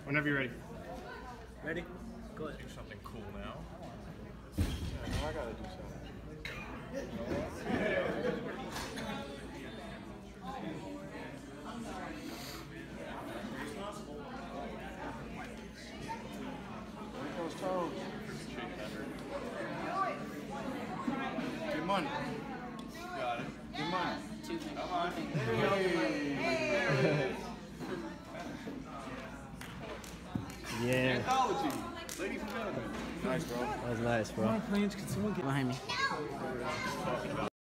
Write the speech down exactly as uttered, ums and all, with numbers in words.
Whenever you're ready. Ready? Go ahead. Do something cool now. Yeah, I gotta do something. Break those toes. Get money. Got it. Get money. Two things. Come on. Hey. Yeah. Anthology. Ladies and gentlemen. Nice, bro. That was nice, bro. Behind me.